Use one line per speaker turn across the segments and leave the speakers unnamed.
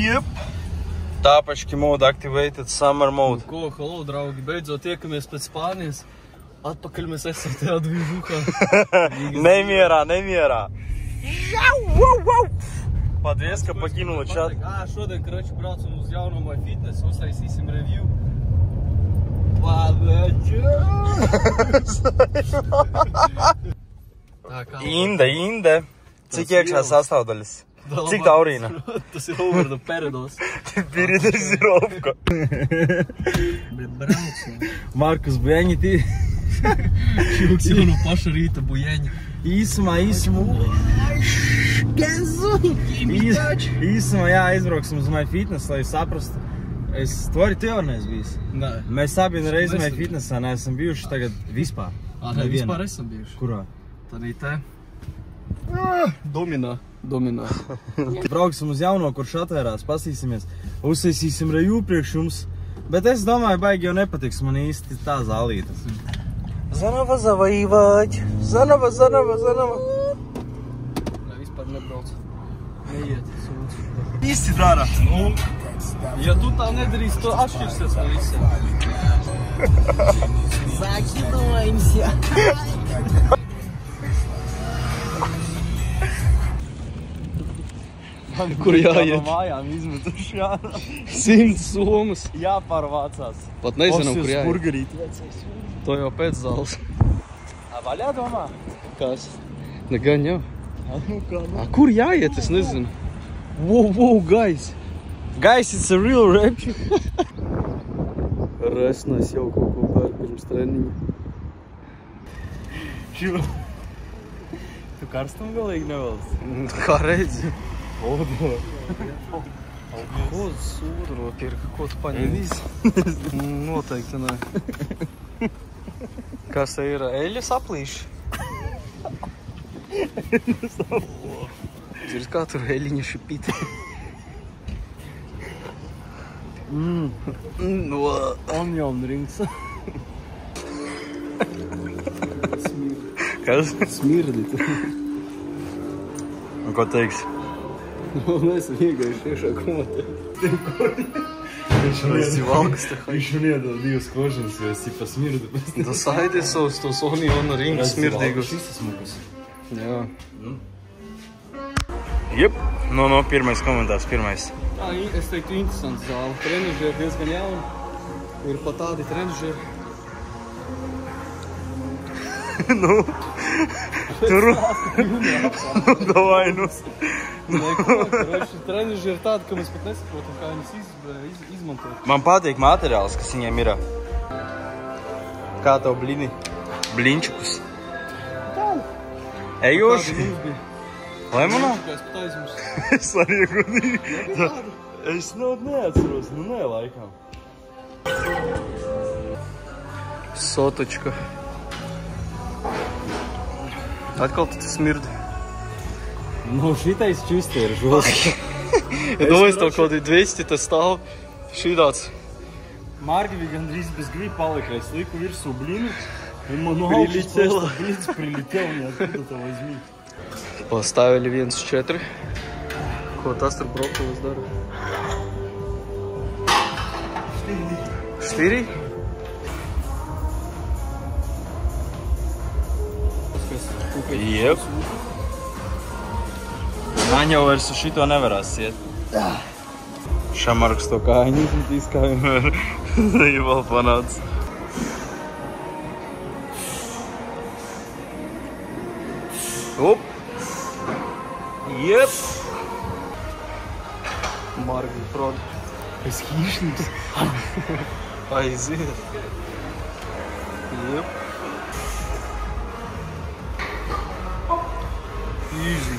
Jep. Tāpaški mode activated, summer mode.
Ko, hello, draugi, beidzot tiekamies pēc Spānijas. Atpakaļ mēs esam tajā dvižukā.
Nemierā. Paldies, ka pakinoja čatu.
Šodien, karoči, braucam uz jauno My Fitness, uztaisīsim review.
Inde. Cik iekšā sastāvdaļas? Cik taurīna?
Tas ir over the peridos.
Pirīders ir opka.
Markus Bujeņi tī. Čūks jau no paša rīta Bujeņi.
Īsumā, jā, aizbrauksim uz My Fitness, lai saprastu. Tu arī tu jau neesi bijis?
Nē.
Mēs abi reizi My Fitnessā neesam bijuši tagad vispār.
Ne, vispār esam bijuši.
Kurā?
Tādī te. Dominā.
Brauksim uz jauno, kurš atvērās, pasīsimies. Uzsēsīsim review priekš jums. Bet es domāju, baigi jau nepatiks man īsti tā zālīta. Zanava zavajivāķi. Zanava.
Nē, vispār nebrauc. Neiet, sūdz.
Īsti dara.
Ja tu tā nedarīsi, to atšķirsies no visiem. Закидываемся. Kur jāiet?
Mājām izmetuši, jā.
100 somas.
Jāpārvācās.
Pat nezinām, kur jāiet.
Burgerīt.
To jau pēc zāles.
Vaļā domā?
Kas? Negan jau. Kur jāiet, es nezinu. Wow, guys.
Guys, it's a real rapture.
Resnais jau kaut ko pēr pirms treniņa.
Tu karstumu galīgi nevalsts?
Kā redzi?
Odo.
Ko sūdro pirka? Ko tu paņēmis? Noteikti nē. Kas te ir? Eļas aplīši? Dzirds kā tur eļiņa šipīti. Onion rings.
Kas?
Smirdi tu.
Un ko teiksi?
Mēs esam iegājuši iešā komatē.
Viņš man iedod 2 košanas, jo es tipa smirdu.
Tas aidies savus tos oniona ringus smirdīgus.
Šis smukas.
Jā.
Jep. No, pirmais komentārs, pirmais.
Es teiktu, interesants zāle. Trenižeri diezgan jauni. Ir pat tādi trenižeri.
Tur. Davai,
Trenižeri ir tādi, ka mēs pat nesaprotam, kā viņas izmantot.
Man patīk materiāls, kas viņiem ir. Kā tev blini? Blinčukus. Ejoši? Lemonā? Es arī godīgi. Es neatceros, nē, laikam.
Sotočka. Atkal tu smirdi.
Šitais čisti ir žosti.
Domāju, tev kaut 200 tas stāv. Šīdāds.
Margivi gandrīz bez gribi palika. Es liku virsū blinu. Un man no augšas просто блиц прилетел, неоткуда то возьми.
Поставили 1-4. Ko tas tur brokolis dara? 4?
Jep. Man jau vairs uz šito nevarās iet. Šamarks to kājiņu izmetīs, kā vienmēr. Viņa vēl panāc. Up. Jep.
Margi, prod.
Es hīšnis.
Aiziet. Jep.
Easy.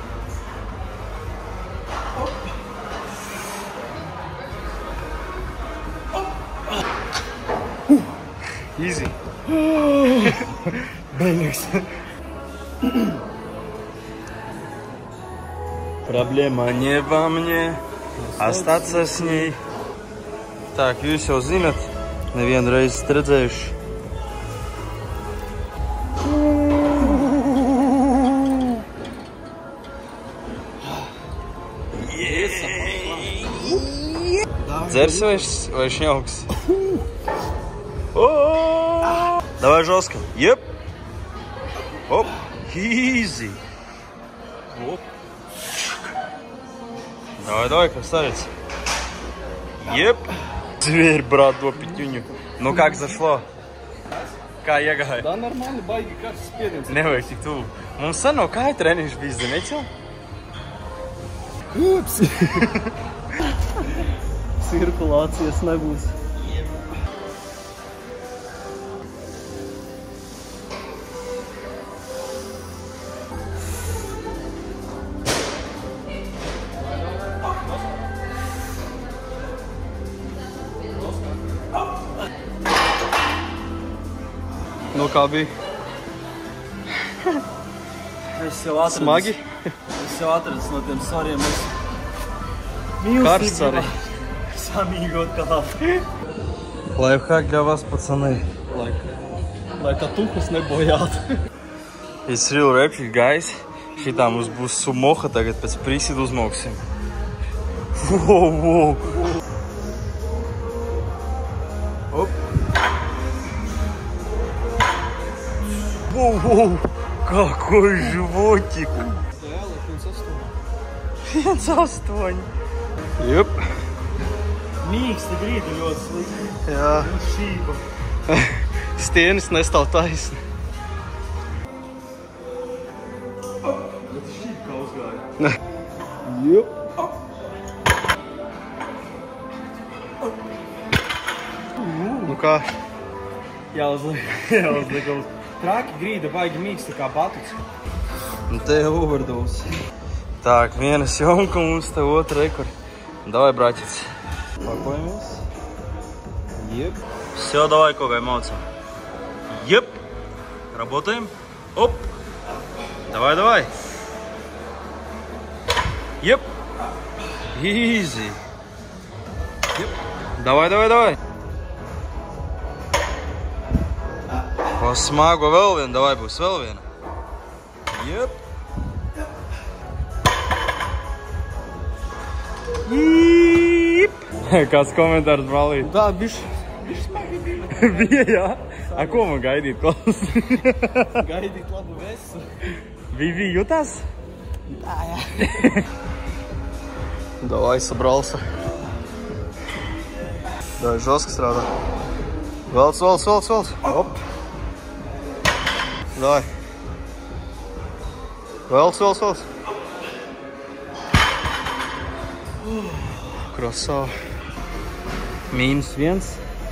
Easy.
Бенекс. Проблема не во мне, остаться с ней. Так, jūs jau zinat, nevienu reizi redzējuši. Dzersi vai šņauks? Давай жестко. Еп. Оп. Easy. Оп. Давай, красавец. Еп. Зверь, брат, до пятюню. Ну как зашло? Kā iegāja?
Tā normāli, baigi kāds spiediens.
Nevajag tik tuvu. Mums sen nav kāja treniņš bijis, Zemecil?
Ups! Cirkulācijas nebūs. Nu, kā bija?
Es jau atradu.
Smagi?
Es jau atradu no tiem svariem.
Karsts arī.
Samīgot kāpu. Lifehack для вас, пацаны.
Lai tatukas nebojātu.
It's real rapid, guys. Šitā mums būs sumoha tagad pēc prīsīdu uzmauksim. Wow. Op. Воу, какой животик! 1,8. Jep. Mīksti grīdi ļoti slikti.
Jā.
Un šība.
Stienis nestāv taisni.
Bet šķība kā uzgāja.
Jep. Nu kā?
Jāuzliek. Traki grīda baigi mīksti kā batuts.
Un te jau overdose.
Так, viena съемка, mums te otra rekord. Давай, братец.
Pakojamies. Jep.
Все, давай, Когай, молодцем. Еп. Работаем. Оп. Давай. Еп. Easy. Еп. Давай. Smago vēl viena, davai būs vēl viena. Jep. Kāds komentārs, brālī?
Tā, bišķi smagi bija.
Bija, jā? A, ko man gaidīt, Klaus?
Gaidīt labu vesu.
Bija jutās?
Jā. Davai, sabrался. Davai, žoski strādā. Velc. Op. Давай. Велс. Красава.
-1.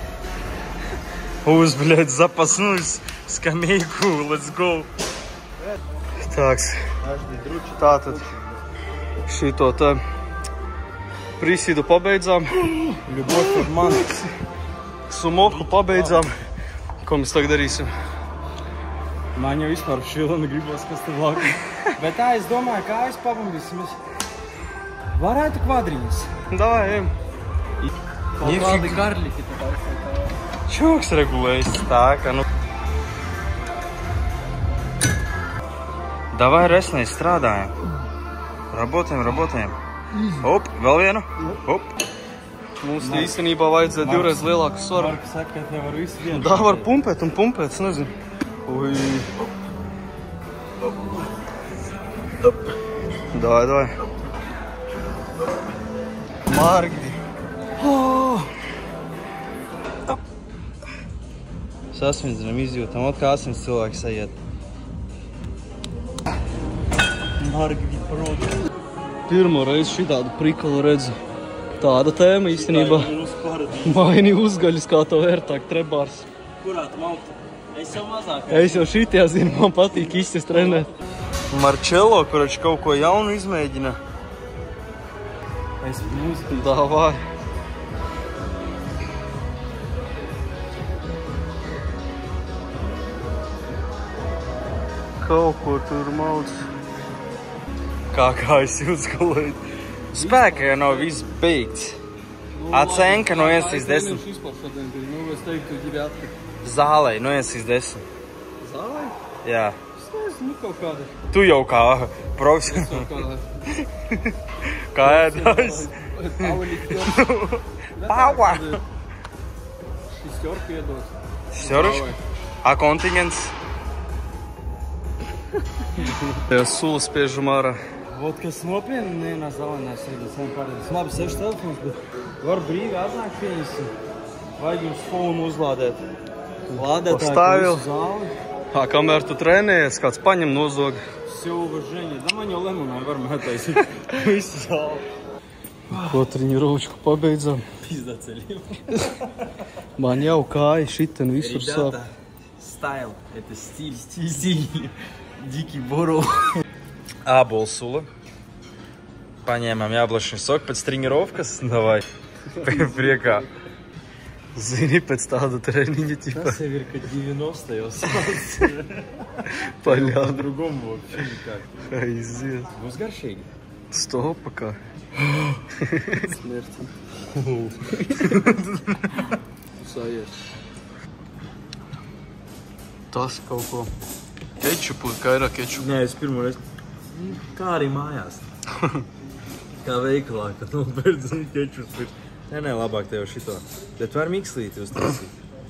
Uz, блядь, запасную скамейку. Let's go.
Tāks. Tātad šito te prīsīdu pabeidzām.
Любовь par mani.
Sumoku pabeidzām. Ko mēs tagad darīsim?
Man jau vispār šilani gribos, kas te vlakam. Bet tā, es domāju, kā es pabambīsimies. Varētu kvadrīņas.
Davai, ejam.
Kaut kādi garliki tad. Čūks regulējas. Tā, ka nu... Davai, resnei strādājam. Работаем. Op, vēl vienu. Op.
Mums īstenībā vajadzēja divreiz lielāku svaru.
Marka saka, ka te var visu vienu.
Tā var pumpēt, es nezinu. Ui. Davai. Margi.
Sasvindzinam, izjūtam, ot kā asins cilvēks aiziet. Margi proti.
Pirmo reizi šitādu prikalu redzu. Tāda tēma īstenībā. Maini uzgaļas, kā to vērtāk, trebārs.
Kurā tu mauktu? Es jau mazāk.
Es jau šitie zinu, man patīk izcist trenēt.
Marcello, kurš kaut ko jaunu izmēģina. Es mūziku.
Davai. Kaut ko tur mauc.
Kā es jūtas kolēģi. Spēka jau nav viss beigts. Atcenka no 1 līdz 10.
Es teiktu, ir atpakaļ.
Zālei no 1 līdz 10.
Zālē?
Jā.
Es nezinu, kaut kāda.
Tu jau kā profesionāls.
Kāda.
Kā ēdājs. Пауа!
Шестерки идут.
Šķirš? A kontingents?
Sula spiež mārā.
Vot, kas nopietni nevienā zālē nesēdās, vien pārējais. Labi, 6 telefons, bet var brīvi atnākt pie jums. Vajag jums fonu uzlādēt. Lādētāju
Поставил.
visu zāli.
Kamēr tu trenējies, kāds paņem nozog.
Все уважение. Да man jau lemonā var mētaisīt visu zāli.
Ko treniročku pabeidzam.
Pizdā ceļiem.
Man jau kāja šiten visur sāp.
Стайл. Это стиль. Стиль. Дикий Боров. Ābolu sula. Paņēmām jāblašņu soku pēc trenirovkas. Davai. Priekā.
Zini, pēc tāda treniņa ķipa.
Tas jau ir, kad 90-ajos.
Paļā.
По-другому вообще никак.
Aiziet.
Būs garšīgi.
Stopa kā.
Смерти.
Sajies. Tas kaut ko. Kečupu, kairā kečupu.
Nē, es pirmo reizi. Kā arī mājās. Kā veikalā, kad nopērts un kečus ir. Nē, labāk tev šito. Bet var mikslīti uztaisīt.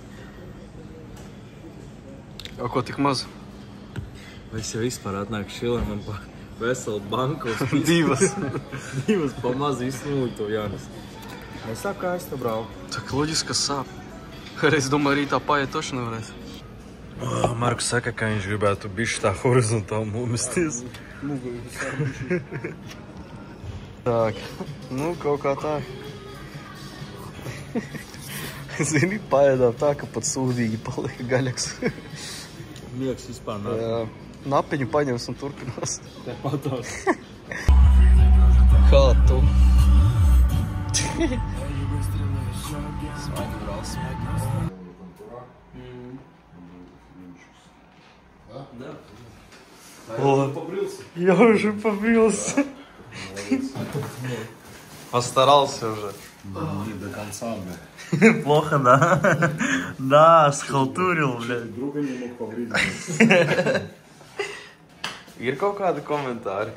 Jau ko tik maz?
Vai es jau vispār atnāku šilā, man pa veselu banku uz
Divas.
Divas pa mazu izsnūli to Jānis. Es saku, kā es te brauku.
Tak loģiski, ka sāp. Es domāju, arī tā paiet toši nevarēs.
Markus saka, ka viņš gribētu bišķi tā horizontāli nomesties.
Tak, nu kaut kā tā. Zini, paēdām tā, ka pat sūdīgi palika gaļaks.
Miegs vispār nav.
Jā, napiņu paņems un turpinās.
Te patās.
Kā tu?
Smaigi, brāl, smaigi.
О, я уже побрился.
Постарался уже.
Не до конца, блядь.
Плохо, да? Да, схалтурил, блядь.
Друга не мог побриться.
Ir kaut kādi komentāri?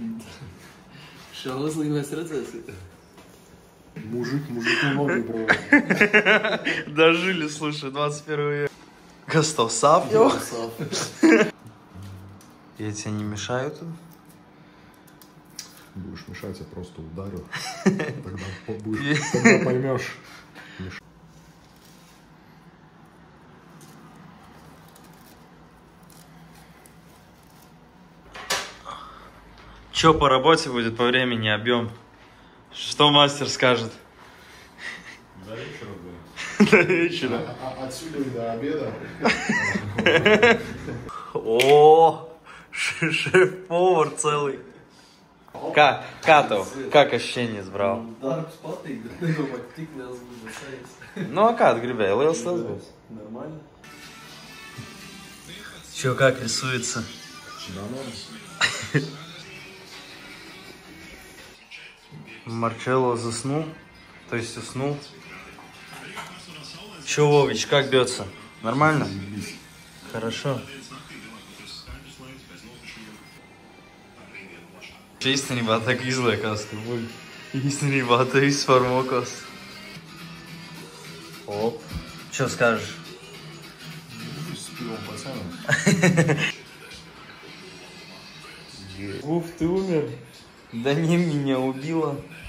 Šo uzlīgi mēs redzēsim.
Мужик ноги проводит.
Дожили, слушай, 21 век. Kas tev sāp jau? Я тебе не мешаю тут?
Будешь мешать, я просто ударю. Тогда поймешь.
Че по работе будет, по времени, объем? Что мастер скажет?
До вечера, блядь.
До вечера.
Отсюда и до обеда.
О, шеф-повар целый. Как tev? Как ощущение сбрал?
Darbs patīk, bet nedomāju, ka tik liels būs sajūts.
Ну, а как gribēji? Liels tas būs.
Нормально.
Че, как рисуется? Марчелло заснул, то есть уснул. Че, Вович, как бьется? Нормально? Хорошо. Īstenībā tā kā izliekās, ka buļ. Īstenībā tā vispār mokos. Оп. Че скажешь?
С пивом пацаном.
Уф, ты умер. Да не, меня убило.